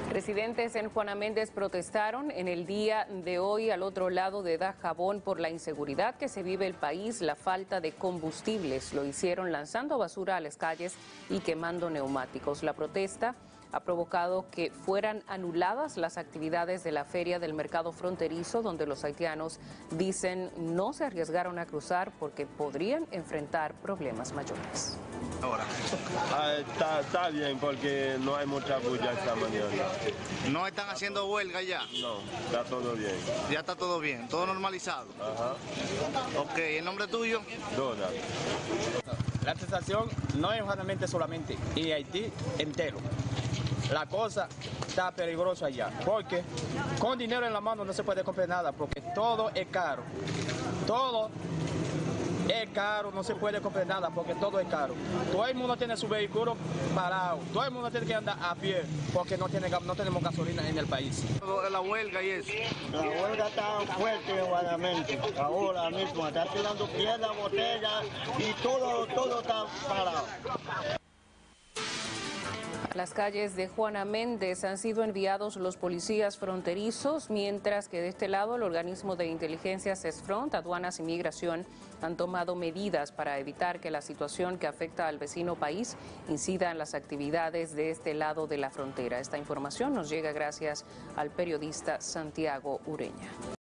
Residentes en Juana Méndez protestaron en el día de hoy al otro lado de Dajabón por la inseguridad que se vive el país, la falta de combustibles. Lo hicieron lanzando basura a las calles y quemando neumáticos. La protesta ha provocado que fueran anuladas las actividades de la feria del mercado fronterizo, donde los haitianos dicen no se arriesgaron a cruzar porque podrían enfrentar problemas mayores. Ahora. Está bien porque no hay mucha bulla esta mañana. ¿No están haciendo huelga ya? No, está todo bien. Ya está todo bien, todo normalizado. Ajá. Ok, ¿el nombre tuyo? Donald. La sensación no es Juana Méndez solamente, y Haití entero. La cosa está peligrosa allá, porque con dinero en la mano no se puede comprar nada, porque todo es caro. Todo es caro, no se puede comprar nada, porque todo es caro. Todo el mundo tiene su vehículo parado, todo el mundo tiene que andar a pie, porque no tenemos gasolina en el país. La huelga y eso. La huelga está fuerte en Juana Méndez, ahora mismo, está tirando piedras, botellas y todo está parado. A las calles de Juana Méndez han sido enviados los policías fronterizos, mientras que de este lado el organismo de inteligencia CESFRONT, Aduanas y Migración han tomado medidas para evitar que la situación que afecta al vecino país incida en las actividades de este lado de la frontera. Esta información nos llega gracias al periodista Santiago Ureña.